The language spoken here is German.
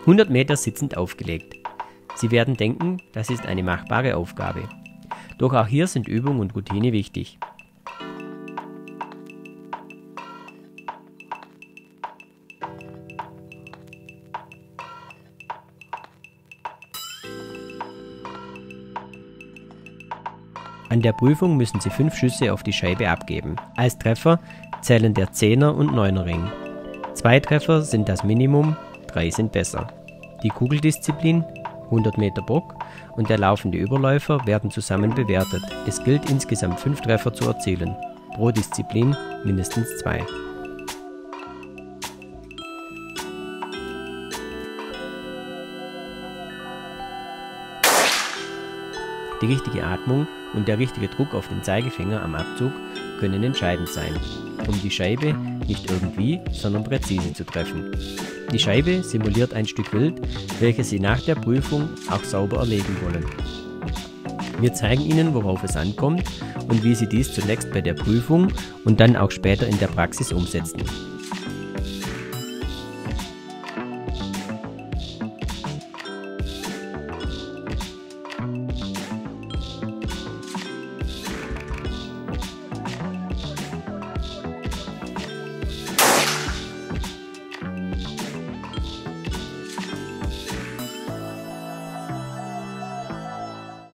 100 Meter sitzend aufgelegt. Sie werden denken, das ist eine machbare Aufgabe. Doch auch hier sind Übung und Routine wichtig. An der Prüfung müssen Sie 5 Schüsse auf die Scheibe abgeben. Als Treffer zählen der 10er und 9er Ring. 2 Treffer sind das Minimum, 3 sind besser. Die Kugeldisziplin, 100 Meter Bock und der laufende Überläufer werden zusammen bewertet. Es gilt insgesamt 5 Treffer zu erzielen. Pro Disziplin mindestens 2. Die richtige Atmung und der richtige Druck auf den Zeigefinger am Abzug können entscheidend sein, um die Scheibe nicht irgendwie, sondern präzise zu treffen. Die Scheibe simuliert ein Stück Wild, welches Sie nach der Prüfung auch sauber erlegen wollen. Wir zeigen Ihnen, worauf es ankommt und wie Sie dies zunächst bei der Prüfung und dann auch später in der Praxis umsetzen.